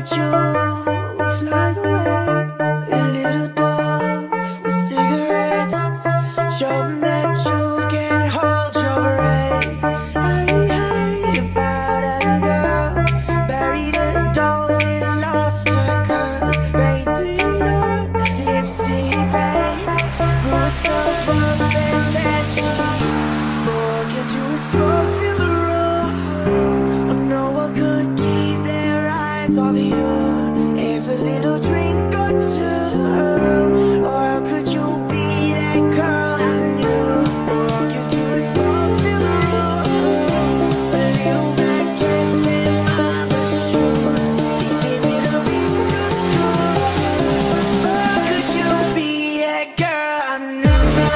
could you fly away? A little dove with cigarettes. Show 'em that you can hold your breath. I heard about a girl buried her dolls and lost her curls. Painted on lipstick red, grew herself up and then she broke into a smoke-filled room. Oh, no one could keep their eyes off you. Every little drink or two, or how could you be that girl I knew? Walk into a smoke-filled room, a little black dress and mama shoes. Easy little things to do. Or could you be that girl I knew?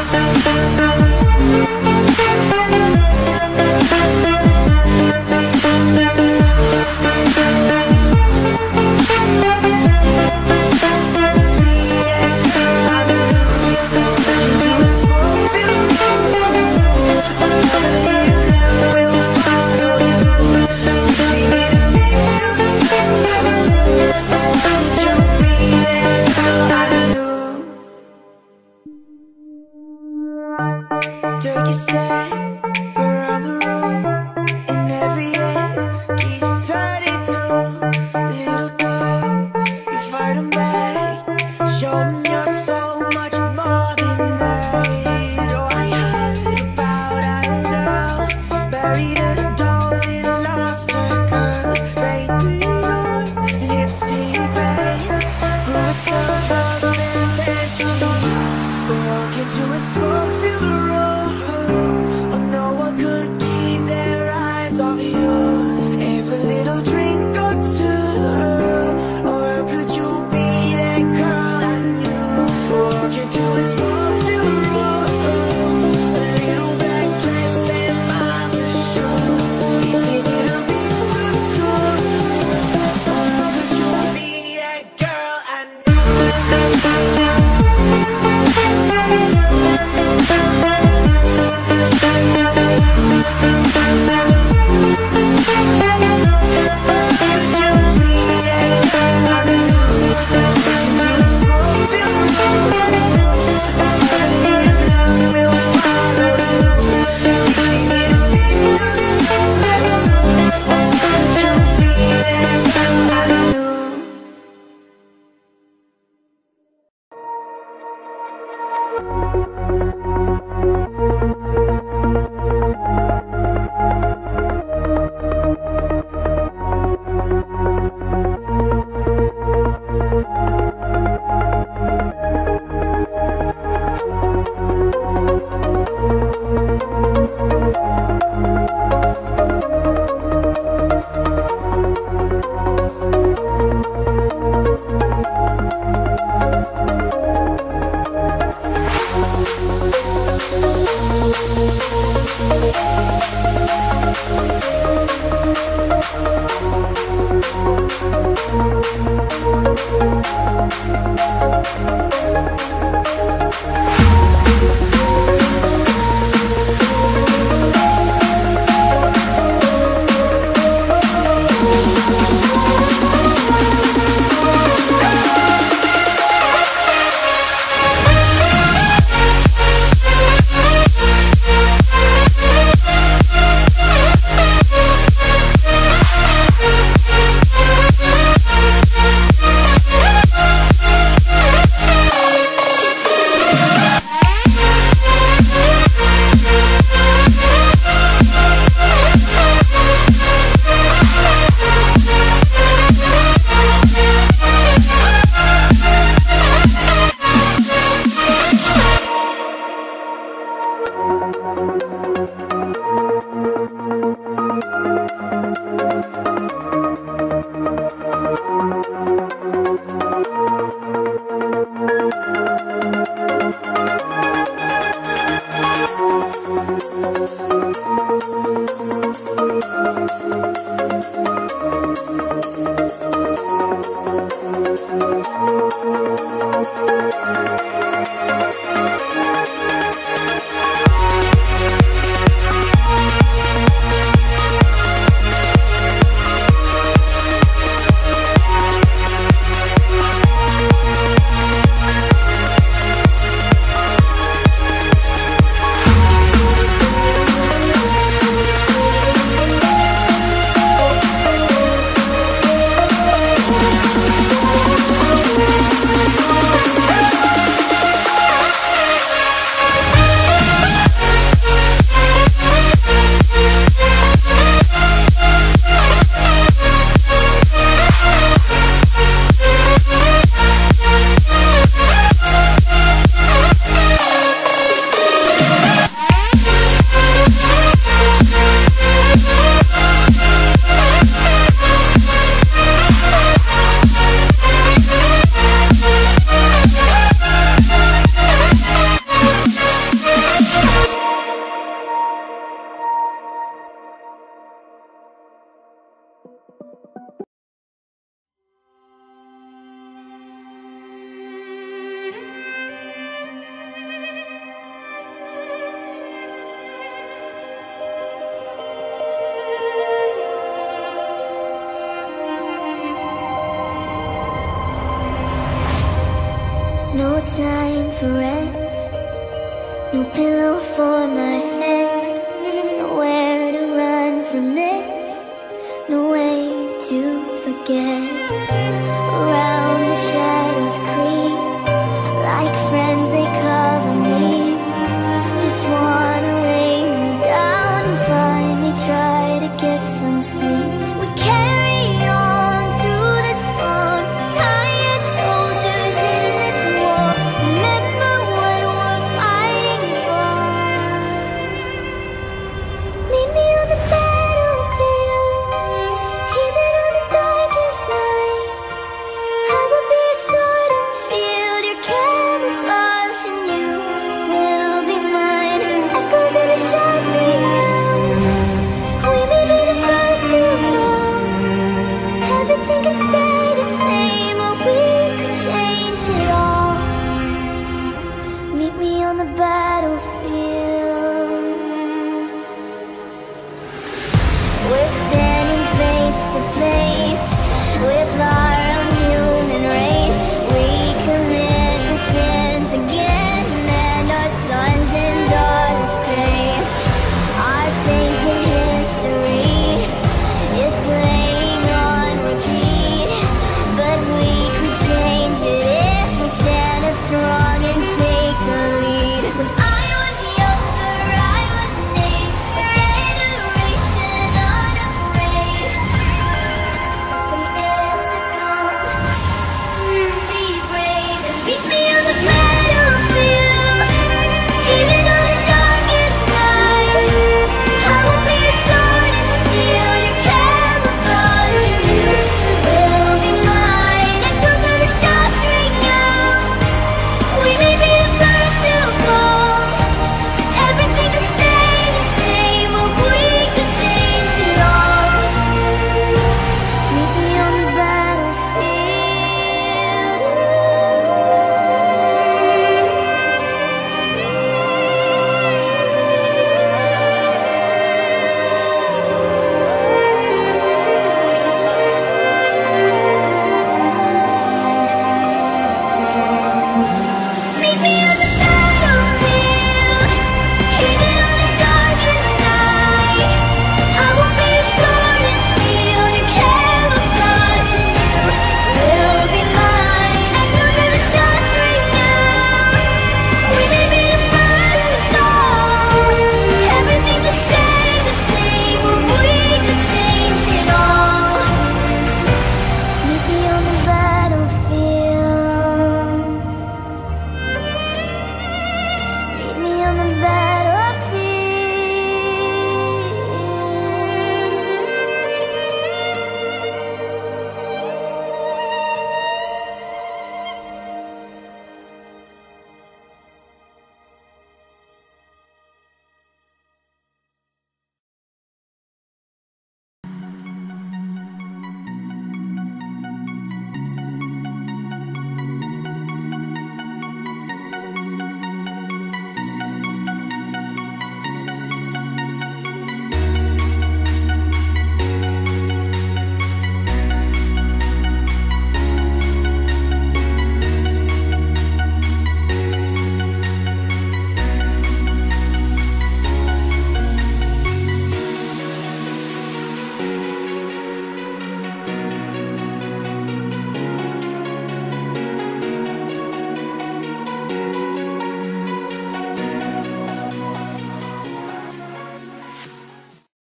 Take a step around the room, and every head keeps turning to little dove. You fight 'em back, show 'em you're so much more than that. Oh, I heard about a girl buried her dolls and lost her curls. Painted on lipstick red, grew herself up and then she walk into a smoke-filled room. Oh, no one could keep their eyes off you. Every little drink or two, or how could you be that girl I knew? Walk into a smoke-filled room, a little black dress and mama shoes. Easy little things to do. Or how could you be that girl I knew? time for rest, no pillow for my head, nowhere to run from this, no way to forget. Around the shadows creep